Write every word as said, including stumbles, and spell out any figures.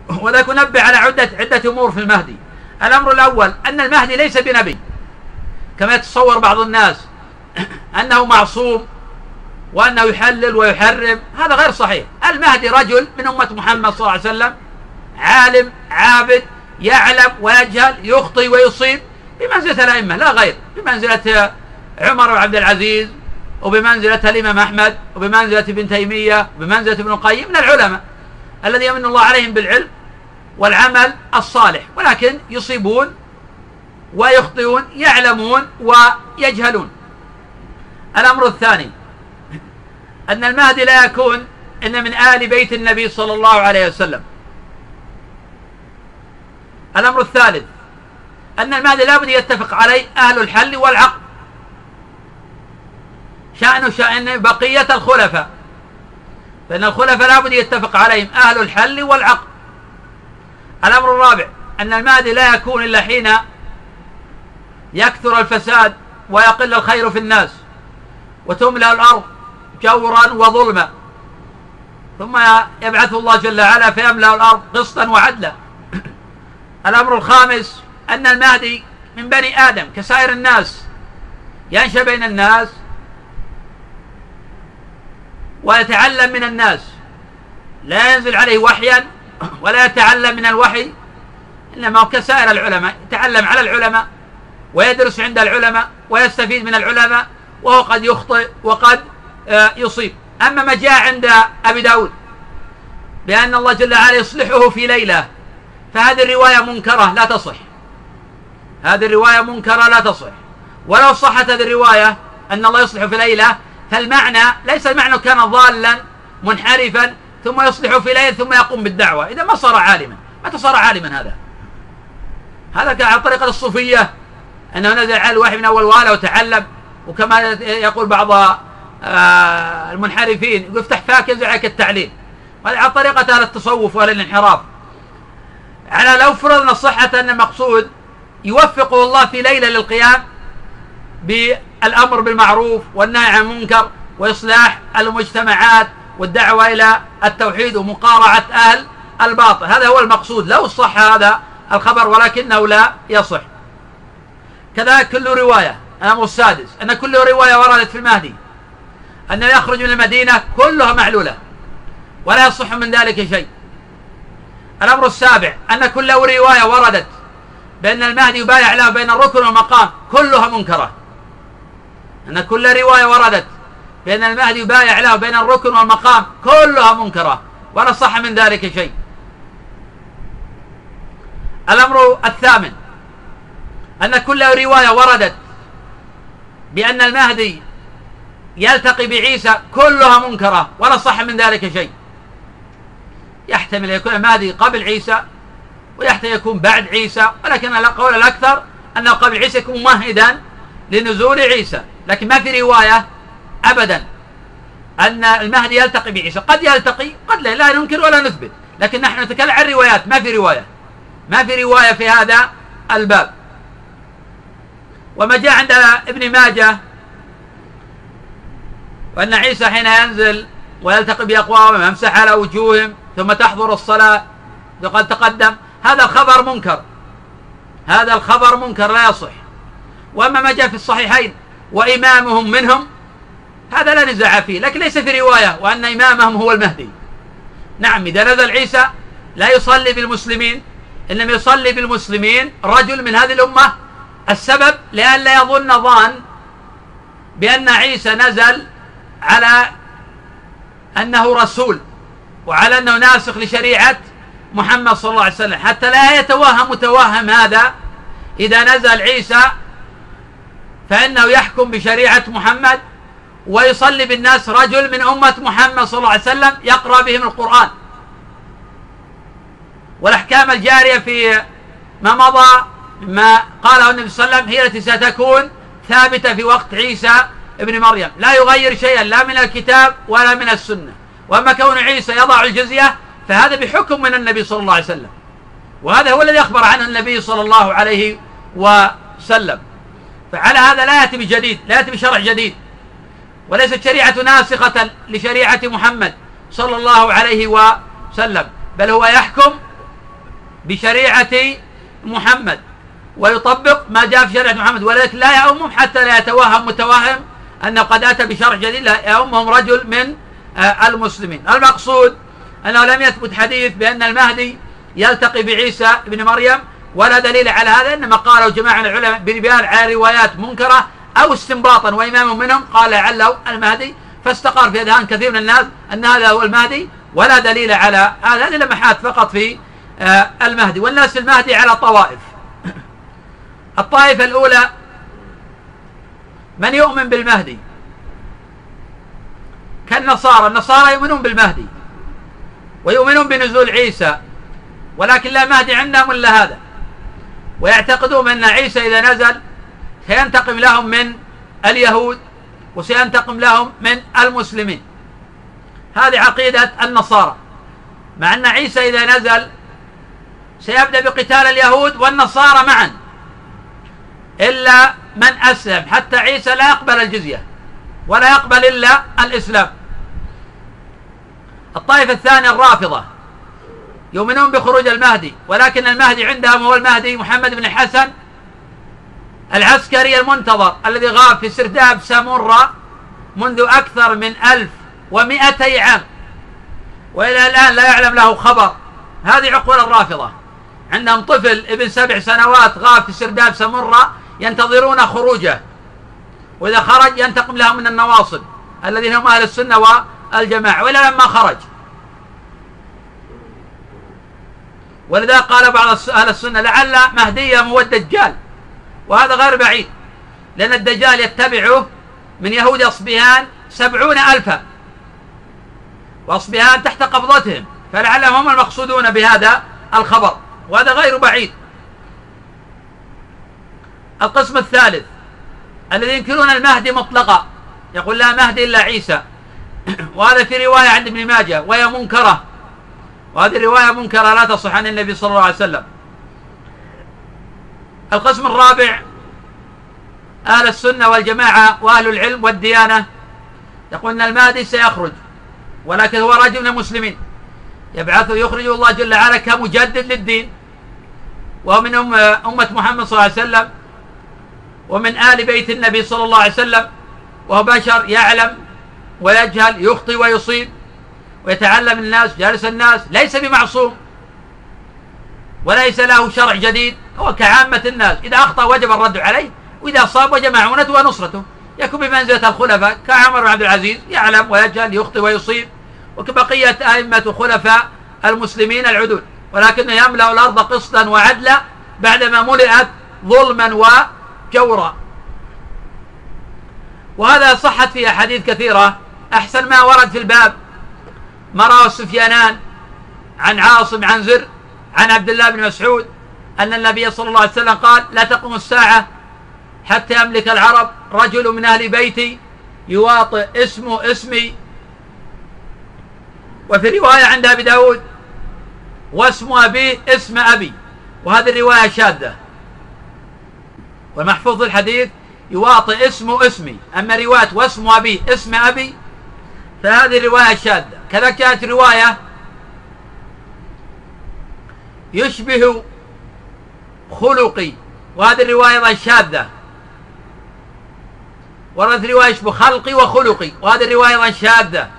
وذلك ننبه على عدة عدة أمور في المهدي. الأمر الأول أن المهدي ليس بنبي كما يتصور بعض الناس أنه معصوم وأنه يحلل ويحرم، هذا غير صحيح. المهدي رجل من أمة محمد صلى الله عليه وسلم، عالم عابد يعلم ويجهل، يخطي ويصيب، بمنزلة الأئمة لا غير، بمنزلة عمر وعبد العزيز، وبمنزلة الإمام أحمد، وبمنزلة ابن تيمية، وبمنزلة ابن القيم من العلماء الذي يمن الله عليهم بالعلم والعمل الصالح، ولكن يصيبون ويخطئون، يعلمون ويجهلون. الأمر الثاني أن المهدي لا يكون إن من آل بيت النبي صلى الله عليه وسلم. الأمر الثالث أن المهدي لا بد يتفق عليه أهل الحل والعقد، شأن شأن بقية الخلفاء، فإن الخلفاء لا بد يتفق عليهم أهل الحل والعقد. الأمر الرابع أن المهدي لا يكون إلا حين يكثر الفساد ويقل الخير في الناس وتملأ الأرض جورا وظلما، ثم يبعث الله جل وعلا فيملأ الأرض قسطا وعدلا. الأمر الخامس أن المهدي من بني آدم كسائر الناس، ينشأ بين الناس ويتعلم من الناس، لا ينزل عليه وحيا ولا يتعلم من الوحي، إنما هو كسائر العلماء، يتعلم على العلماء ويدرس عند العلماء ويستفيد من العلماء، وهو قد يخطئ وقد يصيب. أما ما جاء عند أبي داود بأن الله جل وعلا يصلحه في ليلة، فهذه الرواية منكرة لا تصح، هذه الرواية منكرة لا تصح. ولو صحت هذه الرواية أن الله يصلح في ليلة، فالمعنى ليس المعنى كان ضالا منحرفا ثم يصلح في ليلة ثم يقوم بالدعوة، إذا ما صار عالما. متى صار عالما هذا؟ هذا كان على طريقة الصوفية، أنه نزل على الوحي من أول وهلة وتعلم، وكما يقول بعض المنحرفين يقول افتح فاك ينزل عليك التعليم، وهذا على طريقة أهل التصوف وأهل الانحراف. على لو فرضنا صحة أن المقصود يوفقه الله في ليلة للقيام بالأمر بالمعروف والنهي عن المنكر وإصلاح المجتمعات والدعوة إلى التوحيد ومقارعة أهل الباطل، هذا هو المقصود لو صح هذا الخبر، ولكنه لا يصح. كذلك كل رواية، الأمر السادس أن كل رواية وردت في المهدي أنه يخرج من المدينة كلها معلولة ولا يصح من ذلك شيء. الأمر السابع أن كل رواية وردت بأن المهدي يبايع له بين الركن والمقام كلها منكرة، أن كل رواية وردت بأن المهدي يبايع له بين الركن والمقام كلها منكرة ولا صح من ذلك شيء. الأمر الثامن أن كل رواية وردت بأن المهدي يلتقي بعيسى كلها منكرة ولا صح من ذلك شيء. يحتمل يكون المهدي قبل عيسى ويحتمل يكون بعد عيسى، ولكن القول الأكثر أنه قبل عيسى يكون ممهدا لنزول عيسى، لكن ما في رواية أبدا أن المهدي يلتقي بعيسى. قد يلتقي قد لا, لا ننكر ولا نثبت، لكن نحن نتكلم عن روايات، ما في رواية ما في رواية في هذا الباب. وما جاء عند ابن ماجه وأن عيسى حين ينزل ويلتقي بأقوامهم يمسح على وجوههم ثم تحضر الصلاة وقد تقدم، هذا الخبر منكر، هذا الخبر منكر لا يصح. وأما ما جاء في الصحيحين وإمامهم منهم، هذا لا نزاع فيه، لكن ليس في رواية وأن إمامهم هو المهدي. نعم إذا نزل عيسى لا يصلي بالمسلمين، إنما يصلي بالمسلمين رجل من هذه الأمة. السبب لئلا يظن ظان بأن عيسى نزل على أنه رسول وعلى أنه ناسخ لشريعة محمد صلى الله عليه وسلم، حتى لا يتوهم متوهم هذا إذا نزل عيسى فإنه يحكم بشريعة محمد ويصلي بالناس رجل من أمة محمد صلى الله عليه وسلم يقرأ بهم القرآن. والأحكام الجارية في ما مضى ما قاله النبي صلى الله عليه وسلم هي التي ستكون ثابتة في وقت عيسى ابن مريم، لا يغير شيئا لا من الكتاب ولا من السنة. وأما كون عيسى يضع الجزية فهذا بحكم من النبي صلى الله عليه وسلم، وهذا هو الذي أخبر عنه النبي صلى الله عليه وسلم. فعلى هذا لا يأتي بجديد، لا يأتي بشرع جديد، وليست شريعة ناسخة لشريعة محمد صلى الله عليه وسلم، بل هو يحكم بشريعة محمد ويطبق ما جاء في شريعة محمد، ولكن لا يؤمهم حتى لا يتوهم متوهم أنه قد أتى بشرع جديد، لا يؤمهم رجل من المسلمين. المقصود أنه لم يثبت حديث بأن المهدي يلتقي بعيسى بن مريم، ولا دليل على هذا، إنما قالوا جماعة من العلماء بنبيان على روايات منكرة أو استنباطا، وإمام منهم قال لعله المهدي، فاستقر في أذهان كثير من الناس أن هذا هو المهدي، ولا دليل على هذا. هذه لمحات فقط في المهدي. والناس المهدي على طوائف. الطائفة الأولى من يؤمن بالمهدي كالنصارى. النصارى يؤمنون بالمهدي ويؤمنون بنزول عيسى، ولكن لا مهدي عندهم إلا هذا، ويعتقدون أن عيسى إذا نزل سينتقم لهم من اليهود وسينتقم لهم من المسلمين. هذه عقيدة النصارى، مع أن عيسى إذا نزل سيبدأ بقتال اليهود والنصارى معا، إلا من أسلم، حتى عيسى لا يقبل الجزية ولا يقبل إلا الإسلام. الطائفة الثانية الرافضة يؤمنون بخروج المهدي، ولكن المهدي عندهم هو المهدي محمد بن الحسن العسكري المنتظر الذي غاب في سرداب سامورا منذ أكثر من ألف ومئتي عام، وإلى الآن لا يعلم له خبر. هذه عقول الرافضة، عندهم طفل ابن سبع سنوات غاب في سرداب سامورا ينتظرون خروجه، وإذا خرج ينتقم لهم من النواصب الذين هم أهل السنة والجماعة، وإلى لما خرج. ولذا قال بعض أهل السنة لعل مهديهم هو الدجال، وهذا غير بعيد، لأن الدجال يتبعه من يهود أصبهان سبعون ألفا، وأصبهان تحت قبضتهم، فلعلهم هم المقصودون بهذا الخبر، وهذا غير بعيد. القسم الثالث الذي ينكرون المهدي مطلقا، يقول لا مهدي إلا عيسى، وهذا في رواية عند ابن ماجه وهي منكرة، وهذه الرواية منكرة لا تصح عن النبي صلى الله عليه وسلم. القسم الرابع أهل السنة والجماعة وأهل العلم والديانة، يقول أن المهدي سيخرج، ولكن هو رجل من المسلمين يبعثه يخرجه الله جل وعلا كمجدد للدين، وهو من أمة محمد صلى الله عليه وسلم ومن آل بيت النبي صلى الله عليه وسلم، وهو بشر يعلم ويجهل، يخطئ ويصيب ويتعلم الناس، جالس الناس، ليس بمعصوم وليس له شرع جديد، هو كعامة الناس، إذا أخطأ وجب الرد عليه، وإذا أصاب وجب معونته ونصرته، يكون بمنزلة الخلفاء كعمر بن عبد العزيز، يعلم ويجهل، يخطئ ويصيب، وكبقية أئمة خلفاء المسلمين العدول، ولكنه يملأ الأرض قسطا وعدلا بعدما ملئت ظلما وجورا. وهذا صحت فيه أحاديث كثيرة. أحسن ما ورد في الباب ما رواه السفيانان عن عاصم عن زر عن عبد الله بن مسعود أن النبي صلى الله عليه وسلم قال لا تقوم الساعة حتى يملك العرب رجل من أهل بيتي يواطئ اسمه اسمي، وفي رواية عند أبي داود واسم أبيه اسم أبي، وهذه الرواية شاذة، والمحفوظ الحديث يواطئ اسمه اسمي، أما رواية واسم أبيه اسم أبي فهذه الرواية شاذة. كذا كانت رواية يشبه خلقي، وهذه الرواية أيضا شاذة. وردت رواية يشبه خلقي وخلقي، وهذه الرواية أيضا شاذة.